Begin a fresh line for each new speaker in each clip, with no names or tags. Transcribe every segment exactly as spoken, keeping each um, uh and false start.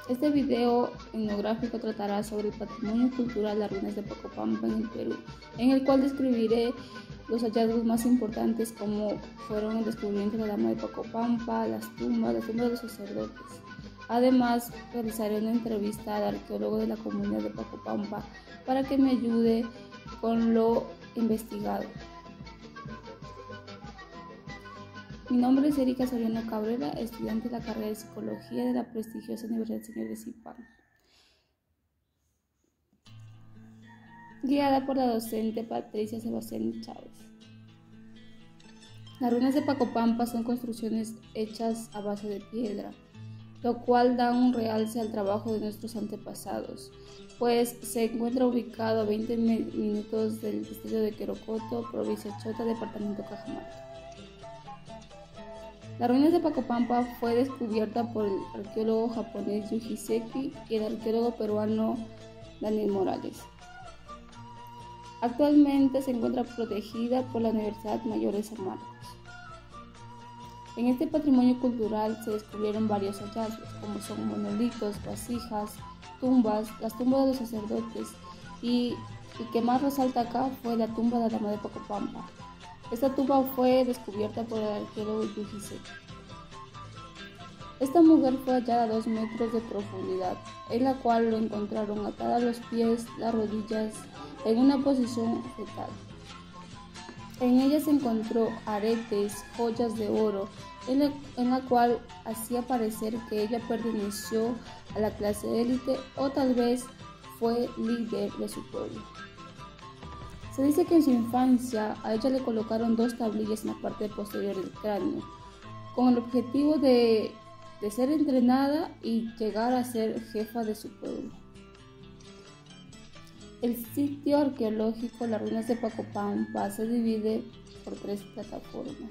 Este video etnográfico tratará sobre el patrimonio cultural de las ruinas de Pacopampa en el Perú, en el cual describiré los hallazgos más importantes como fueron el descubrimiento de la dama de Pacopampa, las tumbas, las tumbas de los sacerdotes. Además, realizaré una entrevista al arqueólogo de la comunidad de Pacopampa para que me ayude con lo investigado. Mi nombre es Erika Soriano Cabrera, estudiante de la carrera de Psicología de la prestigiosa Universidad Señor de Zipán, guiada por la docente Patricia Sebastián Chávez. Las ruinas de Pacopampa son construcciones hechas a base de piedra, lo cual da un realce al trabajo de nuestros antepasados, pues se encuentra ubicado a veinte minutos del distrito de Querocoto, provincia Chota, departamento Cajamarca. Las ruinas de Pacopampa fue descubierta por el arqueólogo japonés Yuji Seki y el arqueólogo peruano Daniel Morales. Actualmente se encuentra protegida por la Universidad Mayor de San Marcos. En este patrimonio cultural se descubrieron varios hallazgos, como son monolitos, vasijas, tumbas, las tumbas de los sacerdotes y el que más resalta acá fue la tumba de la dama de Pacopampa. Esta tumba fue descubierta por el arqueólogo Yuji Seki. Esta mujer fue hallada a dos metros de profundidad, en la cual lo encontraron atada a los pies, las rodillas, en una posición fetal. En ella se encontró aretes, joyas de oro, en la, en la cual hacía parecer que ella perteneció a la clase élite o tal vez fue líder de su pueblo. Se dice que en su infancia a ella le colocaron dos tablillas en la parte posterior del cráneo, con el objetivo de, de ser entrenada y llegar a ser jefa de su pueblo. El sitio arqueológico Las Ruinas de Pacopampa se divide por tres plataformas.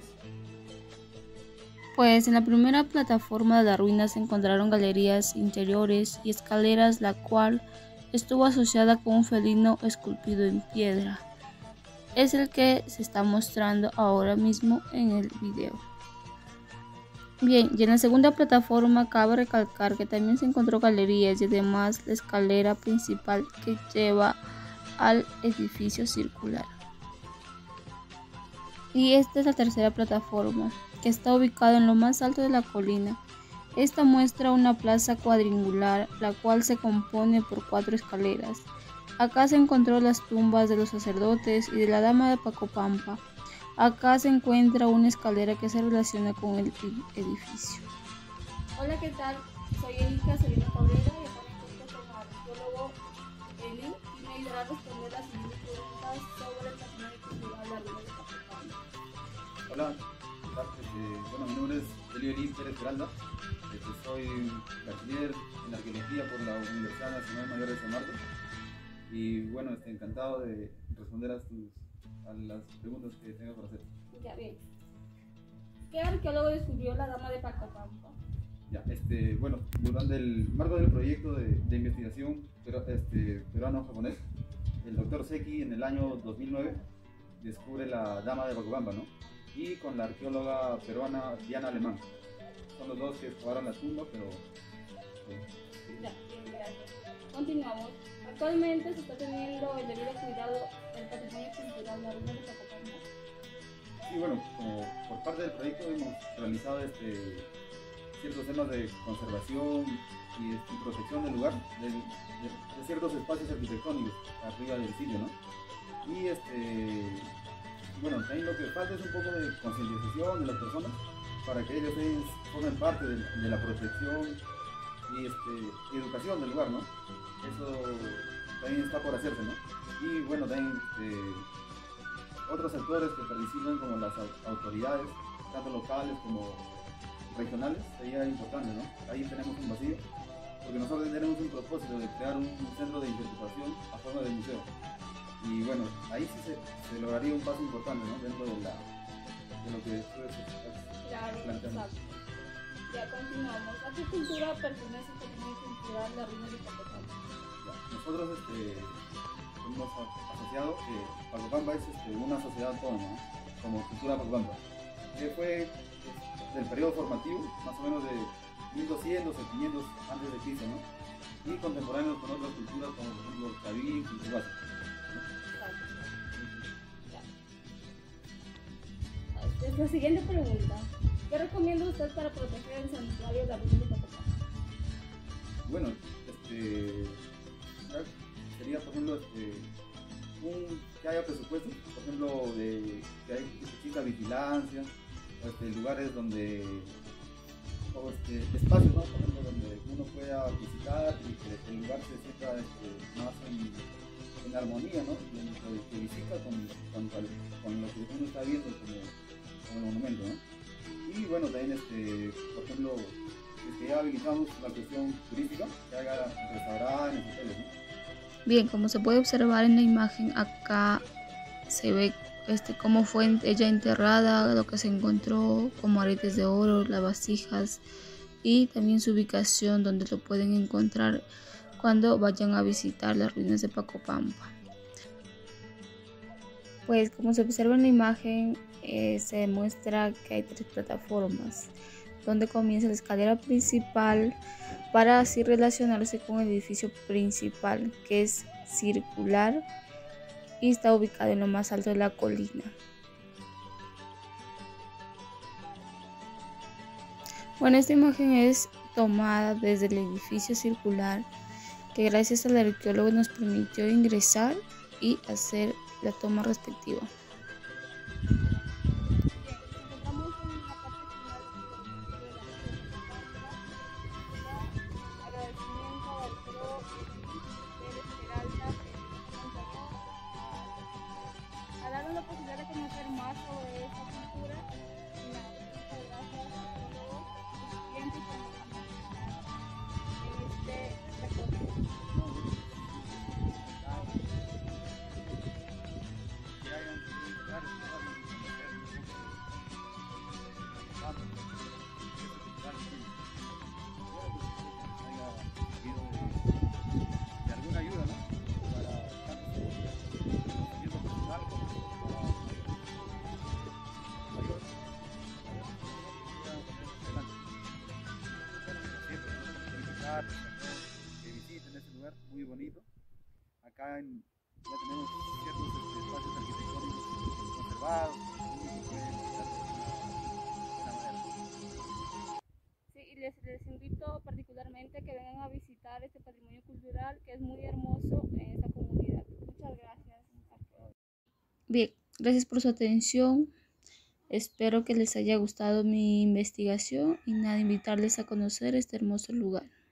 Pues en la primera plataforma de las ruinas se encontraron galerías interiores y escaleras, la cual estuvo asociada con un felino esculpido en piedra. Es el que se está mostrando ahora mismo en el video. Bien, y en la segunda plataforma cabe recalcar que también se encontró galerías y además la escalera principal que lleva al edificio circular. Y esta es la tercera plataforma, que está ubicada en lo más alto de la colina. Esta muestra una plaza cuadrangular, la cual se compone por cuatro escaleras. Acá se encontró las tumbas de los sacerdotes y de la dama de Pacopampa. Acá se encuentra una escalera que se relaciona con el edificio. Hola, ¿qué tal? Soy Erika Soriano Cabrera y acá me encuentro con el arqueólogo Eli y me ayudará a responder las siguientes preguntas sobre el patrimonio cultural de la ruina de Pacopampa.
Hola, eh, bueno, mi nombre es Eli Pérez Granda, este, soy bachiller en arqueología por la Universidad Nacional Mayor de San Marcos y bueno, este, encantado de responder a, tus, a las preguntas que tengas para hacer.
Ya bien. ¿Qué arqueólogo descubrió la dama de Pacopampa?
Ya, este, bueno, durante el marco del proyecto de, de investigación pero, este, peruano-japonés, el doctor Seki en el año dos mil nueve descubre la dama de Pacopampa, ¿no? Y con la arqueóloga peruana Diana Alemán. Son los dos que excavaron la tumba, pero... Bueno, sí.
Ya, bien, gracias. Continuamos. Actualmente se está teniendo el debido cuidado del patrimonio cultural de la ruina de Pacopampa.
Sí, bueno, como por parte del proyecto hemos realizado este, ciertos temas de conservación y este, protección del lugar, de, de, de ciertos espacios arquitectónicos arriba del sitio, ¿no? Y este, bueno, también lo que falta es un poco de concientización de las personas para que ellos formen parte de, de la protección y este, educación del lugar, ¿no? Eso también está por hacerse, ¿no? Y bueno, también este, otros actores que participan como las autoridades, tanto locales como regionales, sería importante, ¿no? Ahí tenemos un vacío, porque nosotros tenemos un propósito de crear un, un centro de interpretación a forma de museo. Y bueno, ahí sí se, se lograría un paso importante, ¿no? Dentro de, la, de lo que tú estás planteando.
Ya continuamos. ¿A qué cultura pertenece el patrimonio cultural de la ruina de Pacopampa?
Nosotros este, hemos asociado que Pacopampa es este, una sociedad autónoma, ¿no? Como cultura Pacopampa, que fue del periodo formativo, más o menos de mil doscientos o quinientos antes de Cristo, ¿no? Y contemporáneos con otras culturas como por ejemplo Chavín y Cubasa.
La siguiente pregunta. ¿Qué recomienda usted para proteger el santuario de la Virgen de Pacopampa?
Bueno, este, sería por ejemplo este, un, que haya presupuesto, por ejemplo, de, que hay necesita vigilancia, o este, lugares donde, o este, espacios, ¿no? Por ejemplo, donde uno pueda visitar y que el lugar se sienta este, más en, en armonía, ¿no? Que, que visita con, con, con lo que uno está viendo como, como el monumento, ¿no? Y bueno, también, este, por ejemplo, que ya habilitamos la cuestión turística, que haga restaurantes, hoteles, ¿no?
Bien, como se puede observar en la imagen, acá se ve este, cómo fue ella enterrada, lo que se encontró como aretes de oro, las vasijas y también su ubicación donde lo pueden encontrar cuando vayan a visitar las ruinas de Pacopampa. Pues como se observa en la imagen, eh, se demuestra que hay tres plataformas donde comienza la escalera principal para así relacionarse con el edificio principal, que es circular y está ubicado en lo más alto de la colina. Bueno, esta imagen es tomada desde el edificio circular, que gracias al arqueólogo nos permitió ingresar y hacer la toma respectiva. A darnos la posibilidad de conocer más sobre esta cultura y la gracias a todos sus clientes en este recorrido.
De alguna ayuda, ¿no? Para tanto conocimiento personal como para mayor. Que visiten este lugar muy bonito. Acá en, ya tenemos ciertos este, espacios arquitectónicos conservados.
Sí, y les, les invito particularmente que vengan a visitar este patrimonio cultural que es muy hermoso en esta comunidad. Muchas gracias. Bien, gracias por su atención. Espero que les haya gustado mi investigación y nada, invitarles a conocer este hermoso lugar.